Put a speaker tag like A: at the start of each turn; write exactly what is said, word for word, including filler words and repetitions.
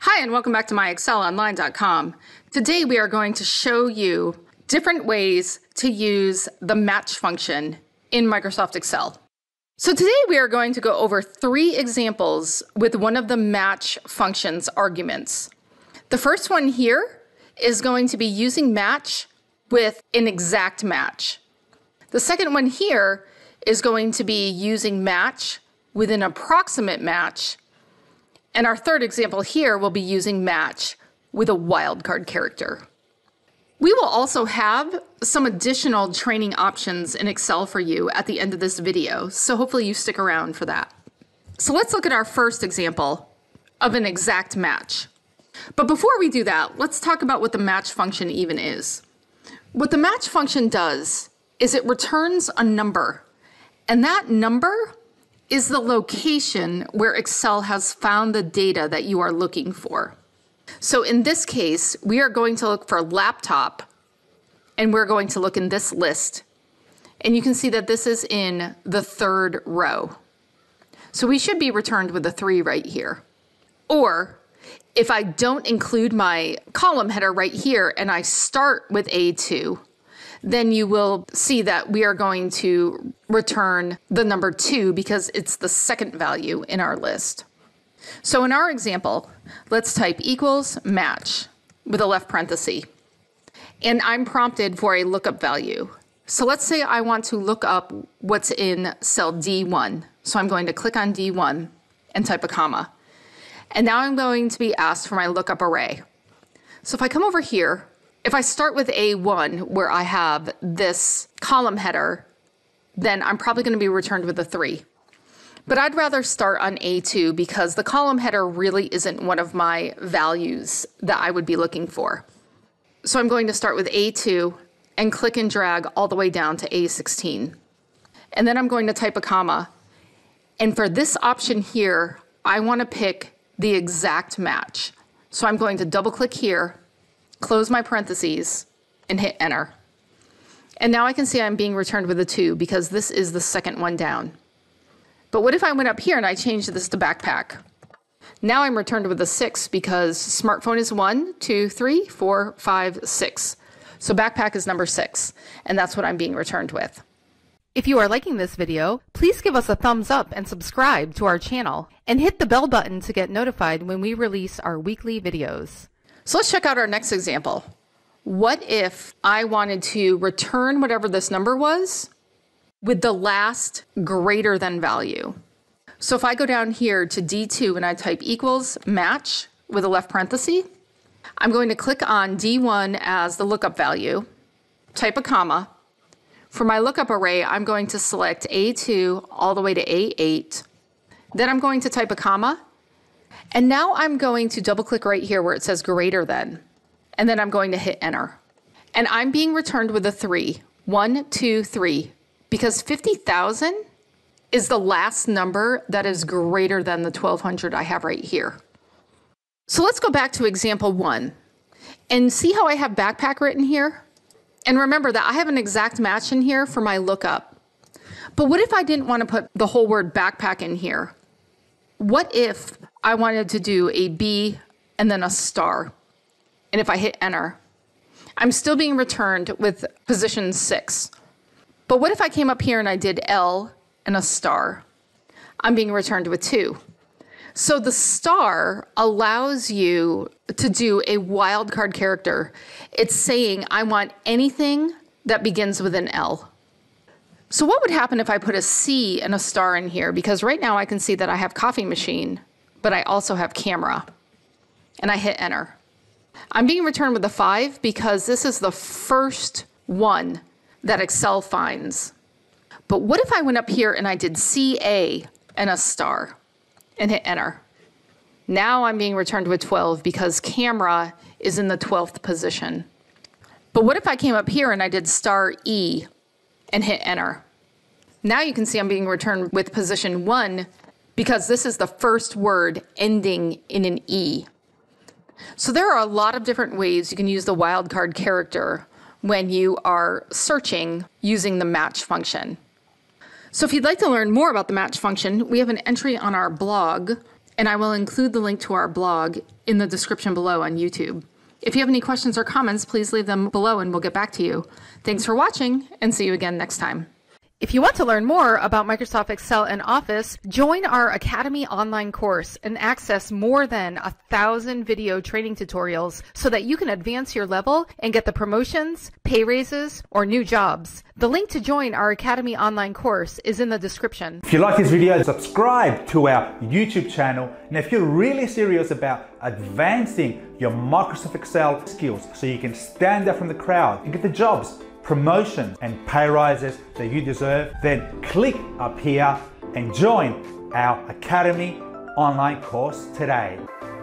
A: Hi, and welcome back to My Excel Online dot com. Today we are going to show you different ways to use the match function in Microsoft Excel. So today we are going to go over three examples with one of the match function's arguments. The first one here is going to be using match with an exact match. The second one here is going to be using match with an approximate match. And our third example here will be using match with a wildcard character. We will also have some additional training options in Excel for you at the end of this video, so hopefully you stick around for that. So let's look at our first example of an exact match. But before we do that, let's talk about what the match function even is. What the match function does is it returns a number, and that number is the location where Excel has found the data that you are looking for. So in this case, we are going to look for laptop, and we're going to look in this list. And you can see that this is in the third row. So we should be returned with a three right here. Or if I don't include my column header right here and I start with A two, then you will see that we are going to return the number two because it's the second value in our list. So in our example, let's type equals match with a left parenthesis. And I'm prompted for a lookup value. So let's say I want to look up what's in cell D one. So I'm going to click on D one and type a comma. And now I'm going to be asked for my lookup array. So if I come over here, if I start with A one, where I have this column header, then I'm probably going to be returned with a three. But I'd rather start on A two because the column header really isn't one of my values that I would be looking for. So I'm going to start with A two and click and drag all the way down to A sixteen. And then I'm going to type a comma. And for this option here, I want to pick the exact match. So I'm going to double click here, close my parentheses, and hit enter. And now I can see I'm being returned with a two because this is the second one down. But what if I went up here and I changed this to backpack? Now I'm returned with a six because smartphone is one, two, three, four, five, six. So backpack is number six, and that's what I'm being returned with.
B: If you are liking this video, please give us a thumbs up and subscribe to our channel, and hit the bell button to get notified when we release our weekly videos.
A: So let's check out our next example. What if I wanted to return whatever this number was with the last greater than value? So if I go down here to D two and I type equals match with a left parenthesis, I'm going to click on D one as the lookup value, type a comma. For my lookup array, I'm going to select A two all the way to A eight. Then I'm going to type a comma. And now I'm going to double click right here where it says greater than, and then I'm going to hit enter. And I'm being returned with a three, one, two, three, because fifty thousand is the last number that is greater than the twelve hundred I have right here. So let's go back to example one and see how I have backpack written here. And remember that I have an exact match in here for my lookup. But what if I didn't want to put the whole word backpack in here? What if I wanted to do a B and then a star? And if I hit enter, I'm still being returned with position six. But what if I came up here and I did L and a star? I'm being returned with two. So the star allows you to do a wildcard character. It's saying I want anything that begins with an L. So what would happen if I put a C and a star in here? Because right now I can see that I have coffee machine, but I also have camera. And I hit enter. I'm being returned with a five because this is the first one that Excel finds. But what if I went up here and I did C A and a star and hit enter? Now I'm being returned with twelve because camera is in the twelfth position. But what if I came up here and I did star E and hit enter? Now you can see I'm being returned with position one because this is the first word ending in an E. So there are a lot of different ways you can use the wildcard character when you are searching using the match function. So if you'd like to learn more about the match function, we have an entry on our blog and I will include the link to our blog in the description below on YouTube. If you have any questions or comments, please leave them below and we'll get back to you. Thanks for watching, and see you again next time.
B: If you want to learn more about Microsoft Excel and Office, join our Academy online course and access more than a thousand video training tutorials so that you can advance your level and get the promotions, pay raises, or new jobs. The link to join our Academy online course is in the description.
C: If you like this video, subscribe to our YouTube channel. And if you're really serious about advancing your Microsoft Excel skills so you can stand out from the crowd and get the jobs, promotions and pay rises that you deserve, then click up here and join our Academy online course today.